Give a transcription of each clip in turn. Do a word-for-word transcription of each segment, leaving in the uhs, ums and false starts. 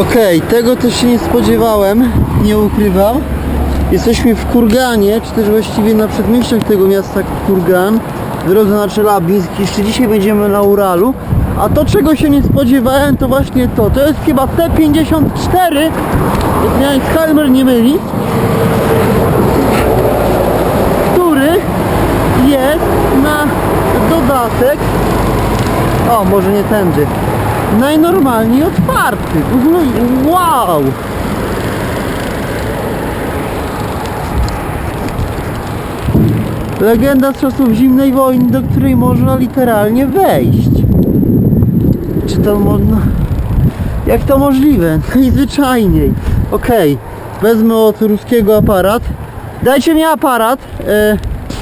Okej, okay, tego też się nie spodziewałem, nie ukrywam. Jesteśmy w Kurganie, czy też właściwie na przedmieściach tego miasta Kurgan, w drodze na Czelabińsk. Jeszcze dzisiaj będziemy na Uralu. A to, czego się nie spodziewałem, to właśnie to. To jest chyba T pięćdziesiąt cztery, jak mnie Alzheimer nie myli, który jest na dodatek, o, może nie tędy, najnormalniej otwarty. W ogóle, wow! Legenda z czasów zimnej wojny, do której można literalnie wejść. Czy to można? Jak to możliwe? Najzwyczajniej. Okej, okay. Wezmę od ruskiego aparat. Dajcie mi aparat. E...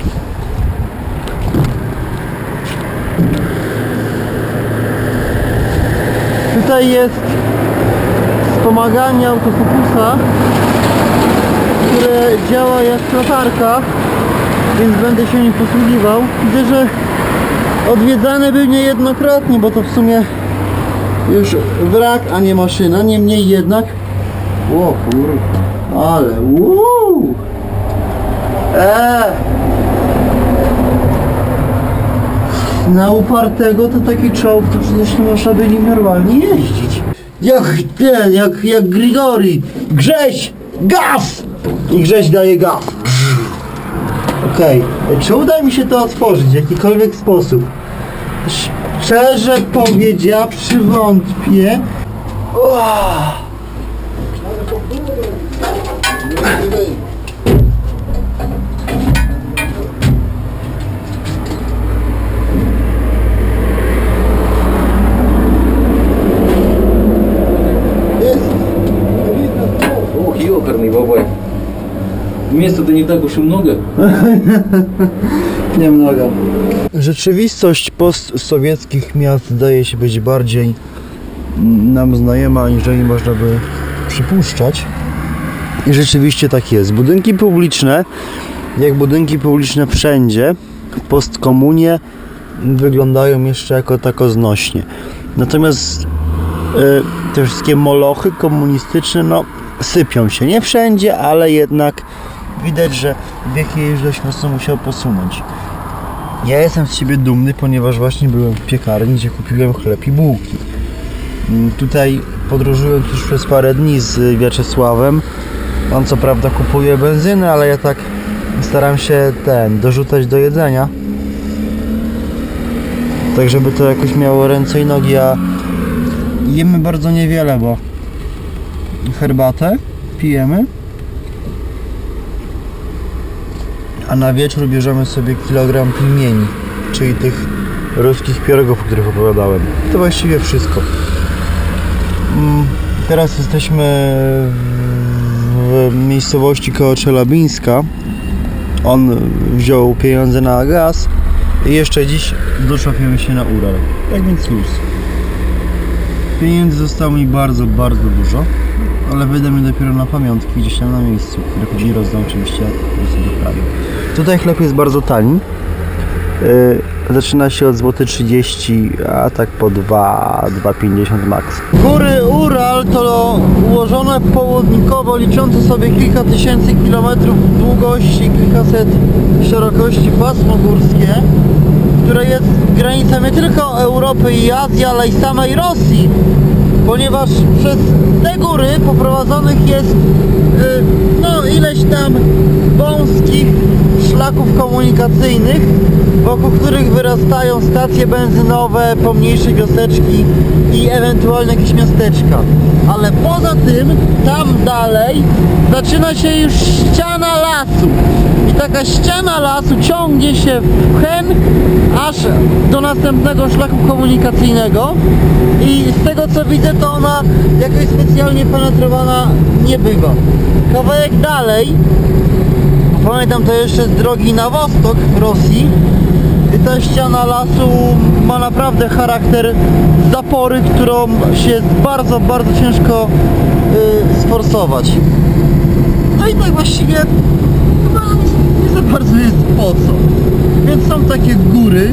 Tutaj jest wspomaganie autofokusa, które działa jak latarka, więc będę się nim posługiwał. Widzę, że odwiedzany był niejednokrotnie, bo to w sumie już wrak, a nie maszyna. Niemniej jednak, o kurwa, ale uuu, eee. Na upartego to taki czołg, to przecież nie można by nim normalnie jeździć. Jak ten, jak, jak Grigori. Grześ, gaz! I Grześ daje gaz. Okej, okay. Czy uda mi się to otworzyć w jakikolwiek sposób? Szczerze powiedziawszy, wątpię. Uah. Ёкарный бабай. Места-то не так уж и много. Niemnogo. Rzeczywistość postsowieckich miast zdaje się być bardziej nam znajoma, aniżeli można by przypuszczać. I rzeczywiście tak jest. Budynki publiczne, jak budynki publiczne wszędzie, w postkomunie wyglądają jeszcze jako tako znośnie. Natomiast yy, te wszystkie molochy komunistyczne, no, sypią się. Nie wszędzie, ale jednak widać, że w jakiej ilość mocno musiał posunąć. Ja jestem z siebie dumny, ponieważ właśnie byłem w piekarni, gdzie kupiłem chleb i bułki. Tutaj podróżując już przez parę dni z Wiaczesławem. On co prawda kupuje benzynę, ale ja tak staram się ten dorzucać do jedzenia, tak żeby to jakoś miało ręce i nogi. A jemy bardzo niewiele, bo herbatę pijemy, a na wieczór bierzemy sobie kilogram pilmieni, czyli tych ruskich pierogów, o których opowiadałem. To właściwie wszystko. Teraz jesteśmy w miejscowości koło Czelabińska. On wziął pieniądze na gaz i jeszcze dziś doczepiamy się na Ural. Tak więc luz. Pieniędzy zostało mi bardzo, bardzo dużo, ale wydam je dopiero na pamiątki gdzieś tam na miejscu, które później rozdam oczywiście, jak sobie doprawię. Tutaj chleb jest bardzo tani. Yy, zaczyna się od złoty trzydzieści, a tak po dwa, dwa pięćdziesiąt max. Góry Ural to ułożone południkowo, liczące sobie kilka tysięcy kilometrów długości, kilkaset szerokości pasmo górskie, które jest granicą nie tylko Europy i Azji, ale i samej Rosji, ponieważ przez te góry poprowadzonych jest yy, no ileś tam wąskich szlaków komunikacyjnych, wokół których wyrastają stacje benzynowe, pomniejsze wioseczki i ewentualnie jakieś miasteczka. Ale poza tym, tam dalej zaczyna się już ściana lasu. I taka ściana lasu ciągnie się w hen aż do następnego szlaku komunikacyjnego. I z tego co widzę, to ona jakoś specjalnie penetrowana nie bywa. Kawałek dalej, pamiętam to jeszcze z drogi na wostok Rosji, ta ściana lasu ma naprawdę charakter zapory, którą się bardzo, bardzo ciężko yy, sforsować. No i tak właściwie chyba nie za bardzo jest po co. Więc są takie góry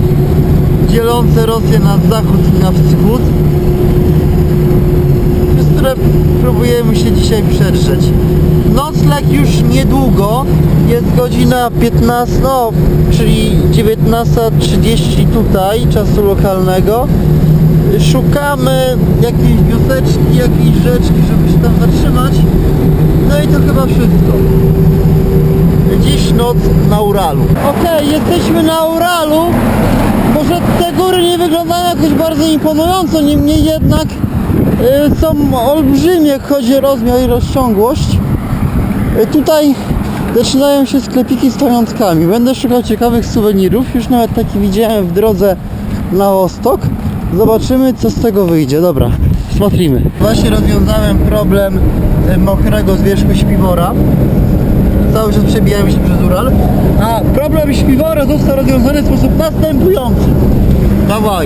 dzielące Rosję na zachód i na wschód. Jest które próbujemy się dzisiaj przedrzeć. Nocleg już niedługo, jest godzina piętnasta, no, czyli dziewiętnasta trzydzieści tutaj, czasu lokalnego. Szukamy jakiejś wioseczki, jakiejś rzeczki, żeby się tam zatrzymać. No i to chyba wszystko. Dziś noc na Uralu. Okej, jesteśmy na Uralu. Może te góry nie wyglądają jakoś bardzo imponująco, niemniej jednak y, są olbrzymie, jak chodzi o rozmiar i rozciągłość. Y, tutaj zaczynają się sklepiki z pamiątkami. Będę szukał ciekawych suwenirów. Już nawet taki widziałem w drodze na Ostok. Zobaczymy, co z tego wyjdzie. Dobra, смотрimy. Właśnie rozwiązałem problem y, mokrego zwierzchu śpiwora. Cały czas przebijałem się przez Ural. A problem śpiwora został rozwiązany w sposób następujący. Dawaj.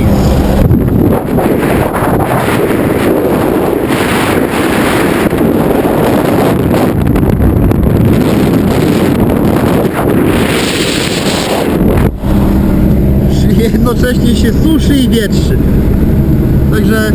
Czyli jednocześnie się suszy i wietrzy. Także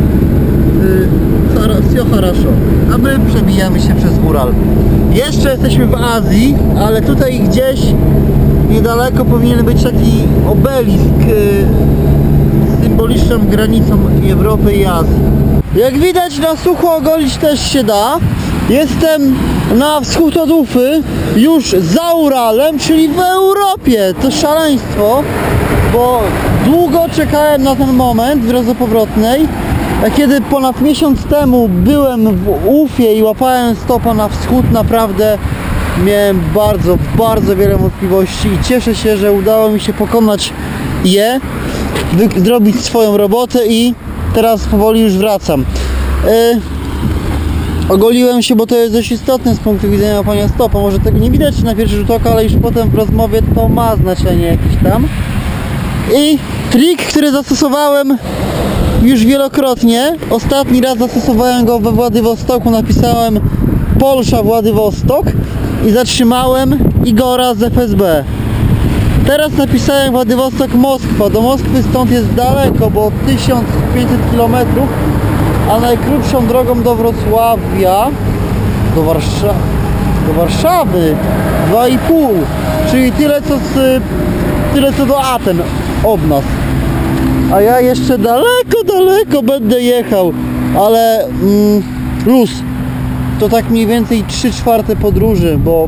Все хорошо. A my przebijamy się przez Ural. Jeszcze jesteśmy w Azji, ale tutaj gdzieś niedaleko powinien być taki obelisk z symboliczną granicą Europy i Azji. Jak widać, na sucho ogolić też się da. Jestem na wschód od Ufy, już za Uralem, czyli w Europie. To szaleństwo, bo długo czekałem na ten moment w drodze powrotnej. A kiedy ponad miesiąc temu byłem w Ufie i łapałem stopa na wschód, naprawdę miałem bardzo, bardzo wiele wątpliwości i cieszę się, że udało mi się pokonać je, zrobić swoją robotę i teraz powoli już wracam. Yy, ogoliłem się, bo to jest dość istotne z punktu widzenia łapania stopa. Może tego nie widać na pierwszy rzut oka, ale już potem w rozmowie to ma znaczenie jakieś tam. I trik, który zastosowałem już wielokrotnie. Ostatni raz zastosowałem go we Władywostoku, napisałem Polsza Władywostok i zatrzymałem Igora z F S B. Teraz napisałem Władywostok Moskwa. Do Moskwy stąd jest daleko, bo tysiąc pięćset kilometrów, a najkrótszą drogą do Wrocławia, do Warszawy, do Warszawy dwa i pół, czyli tyle co, z, tyle co do Aten od nas. A ja jeszcze daleko, daleko będę jechał, ale mm, luz. To tak mniej więcej trzy czwarte podróży, bo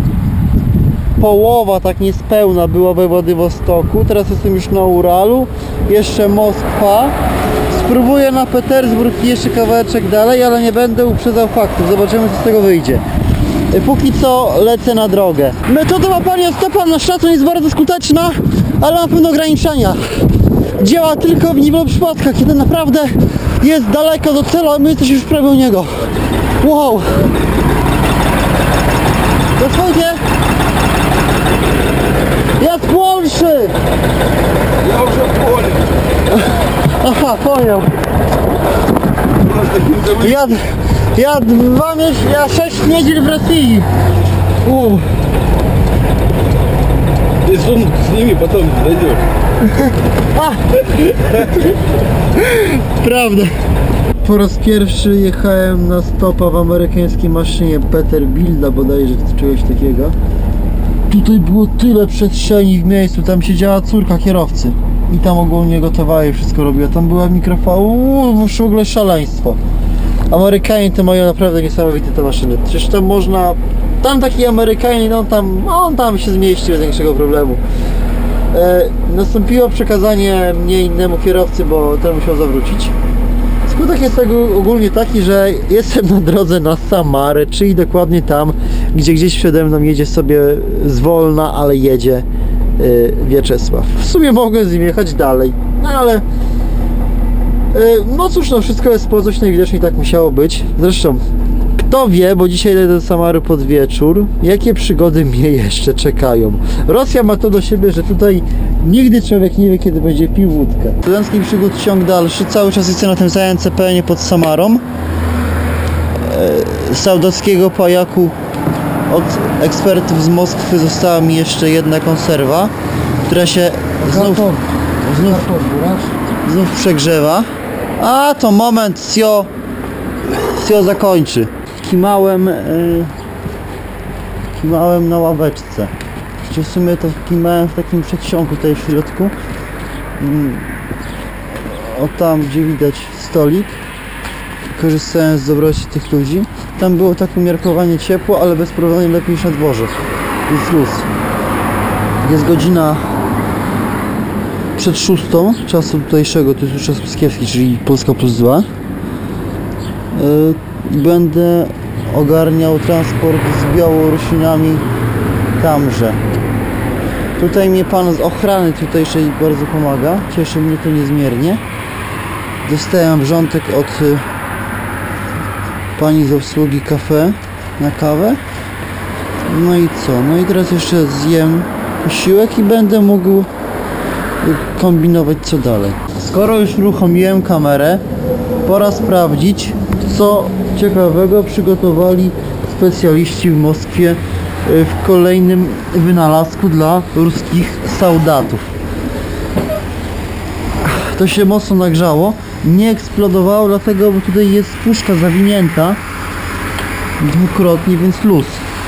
połowa tak niespełna była we Władywostoku. Teraz jestem już na Uralu, jeszcze Moskwa. Spróbuję na Petersburg i jeszcze kawałeczek dalej, ale nie będę uprzedzał faktów. Zobaczymy, co z tego wyjdzie. Póki co lecę na drogę. Metoda łapania stopa na szacun jest bardzo skuteczna, ale ma pewne ograniczenia. Działa tylko w niewielu przypadkach, kiedy naprawdę jest daleko do celu, a my jesteśmy już prawie u niego. Wow! Dosłownie! Ja z Polszy! Ja już w Polsce. Aha, pojął. Ja, ja dwa miesiące, ja sześć niedziel w Rosji. U. Ты сумку сними, потом дойдешь. A! Prawda. Po raz pierwszy jechałem na stopa w amerykańskiej maszynie Peterbilta bodajże, czy czegoś takiego. Tutaj było tyle przestrzeni w miejscu, tam siedziała córka kierowcy i tam ogólnie gotowała i wszystko robiła. Tam była mikrofon, w ogóle szaleństwo. Amerykanie to mają naprawdę niesamowite te maszyny. Przecież tam można... Tam taki Amerykanin, on tam, on tam się zmieści bez większego problemu. E, nastąpiło przekazanie mnie innemu kierowcy, bo ten musiał zawrócić. Skutek jest tego ogólnie taki, że jestem na drodze na Samarę, czyli dokładnie tam, gdzie gdzieś przede mną jedzie sobie zwolna, ale jedzie y, Wieczesław. W sumie mogłem z nim jechać dalej, no ale y, no cóż, no wszystko jest po coś, najwidoczniej tak musiało być. Zresztą kto wie, bo dzisiaj jedę do Samary pod wieczór, jakie przygody mnie jeszcze czekają. Rosja ma to do siebie, że tutaj nigdy człowiek nie wie, kiedy będzie pił wódkę. Studenckich przygód ciąg dalszy, cały czas jestem na tym samym C P N-ie pod Samarą. Z saudowskiego pajaku od ekspertów z Moskwy została mi jeszcze jedna konserwa, która się znów, znów, znów przegrzewa. A to moment, sio akcja zakończy. Kimałem, yy, kimałem na ławeczce. Czy w sumie to kimałem w takim przedsionku tutaj w środku. Yy, o tam, gdzie widać stolik. Korzystałem z dobroci tych ludzi. Tam było tak umiarkowanie ciepło, ale bez problemu lepiej niż na dworze. Jest luz. Jest godzina przed szóstą czasu tutejszego, to jest już czas Piskiewski, czyli Polska plus dwa. Yy, będę ogarniał transport z Białorusinami tamże. Tutaj mnie pan z ochrany tutejszej bardzo pomaga. Cieszy mnie to niezmiernie. Dostałem wrzątek od y, pani z obsługi kafe na kawę. No i co? No i teraz jeszcze zjem posiłek i będę mógł kombinować co dalej. Skoro już uruchomiłem kamerę, pora sprawdzić, co ciekawego przygotowali specjaliści w Moskwie w kolejnym wynalazku dla ruskich soldatów. To się mocno nagrzało, nie eksplodowało, dlatego bo tutaj jest puszka zawinięta dwukrotnie, więc luz.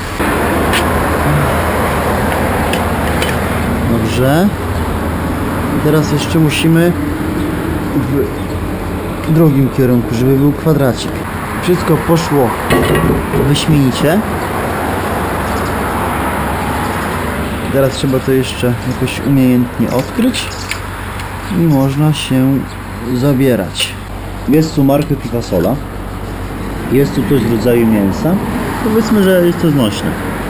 Dobrze. Teraz jeszcze musimy w drugim kierunku, żeby był kwadracik. Wszystko poszło wyśmienicie. Teraz trzeba to jeszcze jakoś umiejętnie odkryć i można się zabierać. Jest tu marchew i fasola. Jest tu coś w rodzaju mięsa. Powiedzmy, że jest to znośne.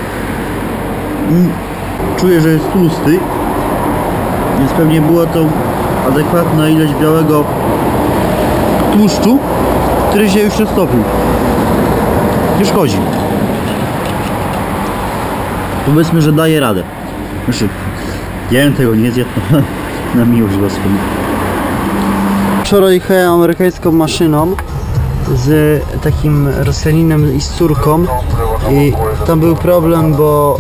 Czuję, że jest tłusty, więc pewnie była to adekwatna ilość białego tłuszczu, który się już roztopił. Nie szkodzi. Powiedzmy, że daje radę. Znaczy, ja bym tego nie zjadł na miłość boską. Wczoraj jechałem amerykańską maszyną z takim Rosjaninem i z córką i tam był problem, bo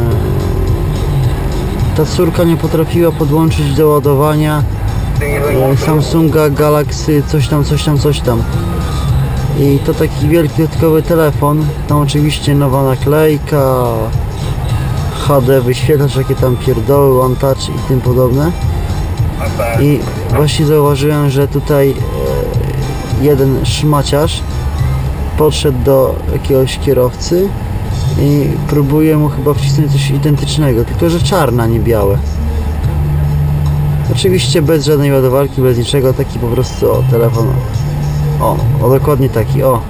e, ta córka nie potrafiła podłączyć do ładowania e, Samsunga Galaxy coś tam, coś tam, coś tam. I to taki wielki dodatkowy telefon, tam oczywiście nowa naklejka, H D wyświetlacz, jakie tam pierdoły, One Touch i tym podobne. I właśnie zauważyłem, że tutaj e, jeden szmaciarz podszedł do jakiegoś kierowcy i próbuje mu chyba wcisnąć coś identycznego, tylko że czarne, nie białe. Oczywiście bez żadnej ładowarki, bez niczego, taki po prostu o, telefon. O, o dokładnie taki, o.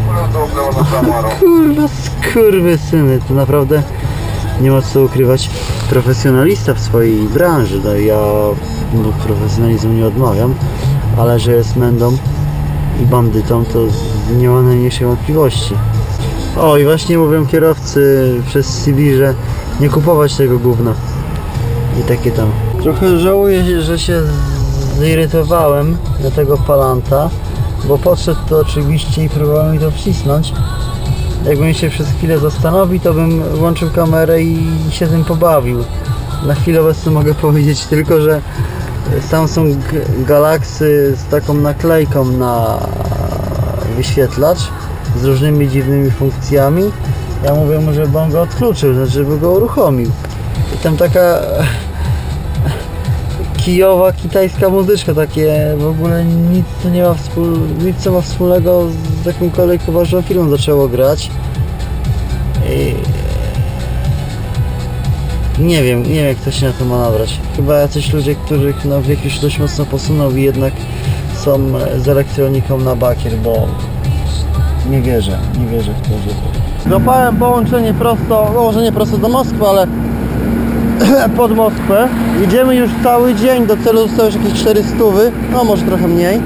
Kurwa, skurwysyny, to naprawdę nie ma co ukrywać. Profesjonalista w swojej branży, no ja no, profesjonalizmu nie odmawiam, ale że jest mędą i bandytą, to nie ma najmniejszej wątpliwości. O, i właśnie mówią kierowcy przez C B, że nie kupować tego gówna. I takie tam. Trochę żałuję, że się zirytowałem na tego palanta, bo podszedł to oczywiście i próbował mi to wcisnąć. Jakbym się przez chwilę zastanowił, to bym włączył kamerę i się tym pobawił. Na chwilę obecną mogę powiedzieć tylko, że Samsung Galaxy z taką naklejką na wyświetlacz z różnymi dziwnymi funkcjami. Ja mówię mu, żeby on go odkluczył, znaczy żeby go uruchomił. I tam taka kijowa kitajska muzyczka, takie w ogóle nic co nie ma wspól... nic co ma wspólnego z jakąkolwiek poważną firmą zaczęło grać. I nie wiem, nie wiem jak to się na to ma nabrać. Chyba jacyś ludzie, których no, wiek już dość mocno posunął i jednak są z elektroniką na bakier, bo nie wierzę, nie wierzę w to, że... Złapałem połączenie prosto, no może nie prosto do Moskwy, ale pod Moskwę. Jedziemy już cały dzień, do celu zostało już jakieś czterysta, no może trochę mniej.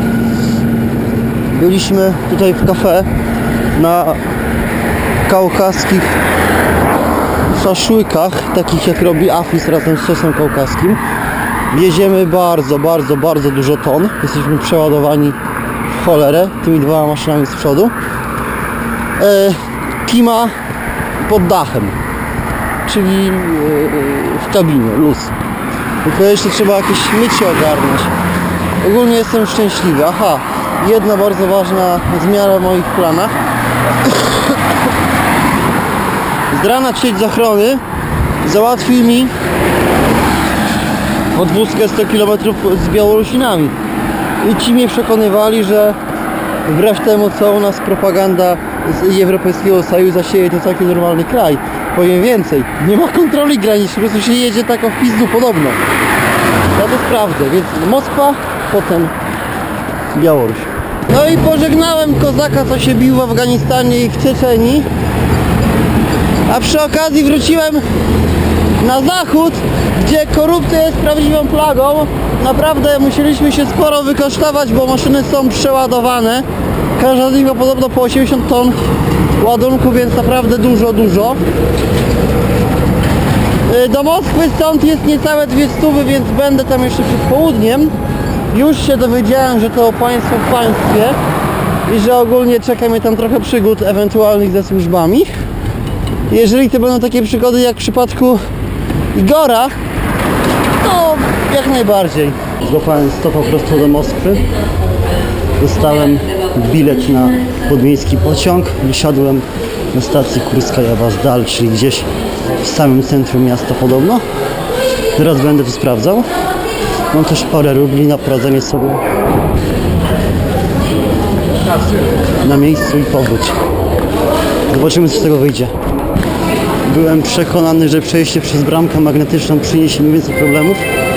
Byliśmy tutaj w kafe na kaukaskich szaszłykach, takich jak robi Afis razem z sosem kaukaskim. Wieziemy bardzo, bardzo, bardzo dużo ton. Jesteśmy przeładowani w cholerę tymi dwoma maszynami z przodu. E, klima pod dachem, czyli w kabinie, luz. Tylko jeszcze trzeba jakieś mycie ogarnąć. Ogólnie jestem szczęśliwy. Aha, jedna bardzo ważna zmiana w moich planach. Z rana sieć z ochrony załatwił mi podwózkę sto kilometrów z Białorusinami. I ci mnie przekonywali, że wbrew temu, co u nas propaganda z Europejskiego Sojuszu sieje, to całkiem normalny kraj. Powiem więcej, nie ma kontroli granicznej, po prostu się jedzie tak o w pizdu podobno. Ja to sprawdzę, więc Moskwa, potem Białoruś. No i pożegnałem kozaka, co się bił w Afganistanie i w Czeczenii. A przy okazji wróciłem na zachód, gdzie korupcja jest prawdziwą plagą. Naprawdę musieliśmy się sporo wykosztować, bo maszyny są przeładowane. Każda z nich ma podobno po osiemdziesiąt ton ładunku, więc naprawdę dużo, dużo. Do Moskwy stąd jest niecałe dwie stówy, więc będę tam jeszcze przed południem. Już się dowiedziałem, że to państwo w państwie i że ogólnie czeka mnie tam trochę przygód ewentualnych ze służbami. Jeżeli to będą takie przygody jak w przypadku Igora, to jak najbardziej. Złapałem stopa prosto do Moskwy. Dostałem bilet na podmiejski pociąg. Wysiadłem na stacji Kurskaja Vazdal, czyli gdzieś w samym centrum miasta podobno. Teraz będę to sprawdzał. Mam też parę rubli na poradzenie sobie na miejscu i powrót. Zobaczymy, co z tego wyjdzie. Byłem przekonany, że przejście przez bramkę magnetyczną przyniesie mi więcej problemów.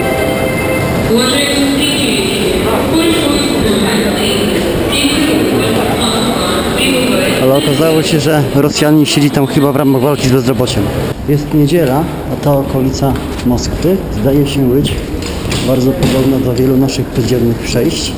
Ale okazało się, że Rosjanin siedzi tam chyba w ramach walki z bezrobociem. Jest niedziela, a ta okolica Moskwy zdaje się być bardzo podobna do wielu naszych podziemnych przejść.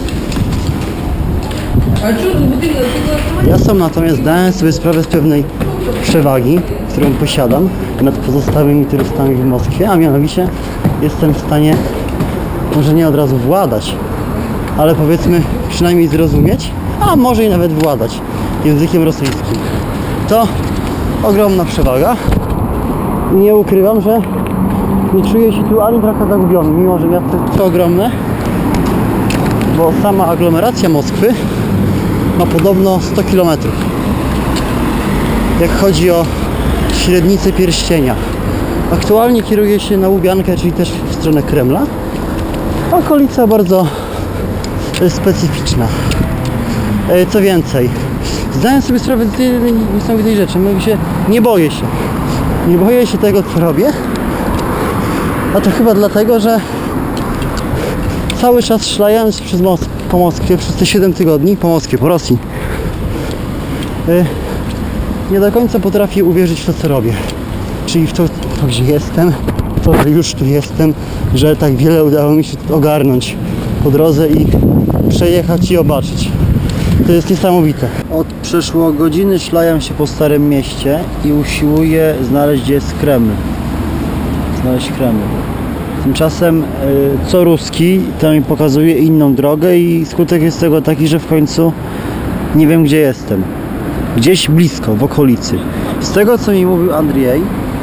Ja sam natomiast zdałem sobie sprawę z pewnej przewagi, którą posiadam nad pozostałymi turystami w Moskwie, a mianowicie jestem w stanie może nie od razu władać, ale powiedzmy przynajmniej zrozumieć, a może i nawet władać językiem rosyjskim. To ogromna przewaga. Nie ukrywam, że nie czuję się tu ani trochę zagubiony, mimo że miasto jest ogromne, bo sama aglomeracja Moskwy ma podobno sto kilometrów. Jak chodzi o średnicę pierścienia. Aktualnie kieruję się na Łubiankę, czyli też w stronę Kremla. Okolica bardzo specyficzna. Co więcej, zdałem sobie sprawę z jednej niesamowitej rzeczy. Mówię się, nie boję się. Nie boję się tego, co robię. A to chyba dlatego, że cały czas szlając przez Mos- po Moskwie przez te siedem tygodni, po Moskwie, po Rosji, yy, nie do końca potrafię uwierzyć w to, co robię. Czyli w to, to, gdzie jestem, to, że już tu jestem, że tak wiele udało mi się ogarnąć po drodze i przejechać i zobaczyć. To jest niesamowite. Od przeszło godziny szlajam się po Starym Mieście i usiłuję znaleźć, gdzie jest Kreml. Znaleźć Kreml. Tymczasem y, co ruski to mi pokazuje inną drogę i skutek jest tego taki, że w końcu nie wiem, gdzie jestem. Gdzieś blisko, w okolicy. Z tego, co mi mówił Andrzej,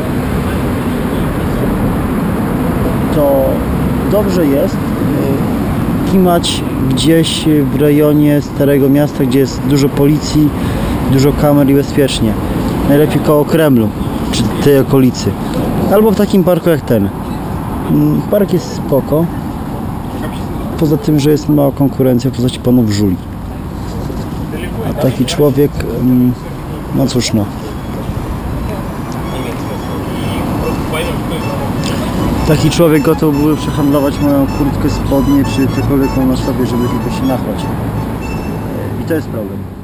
to dobrze jest y, kimać gdzieś w rejonie Starego Miasta, gdzie jest dużo policji, dużo kamer i bezpiecznie. Najlepiej koło Kremlu, czy tej okolicy. Albo w takim parku jak ten. Park jest spoko. Poza tym, że jest mała konkurencja w postaci panów żuli. A taki człowiek, no cóż no. Taki człowiek gotów byłby przehandlować moją kurtkę, spodnie, czy cokolwiek na sobie, żeby tylko się nachlać. I to jest problem.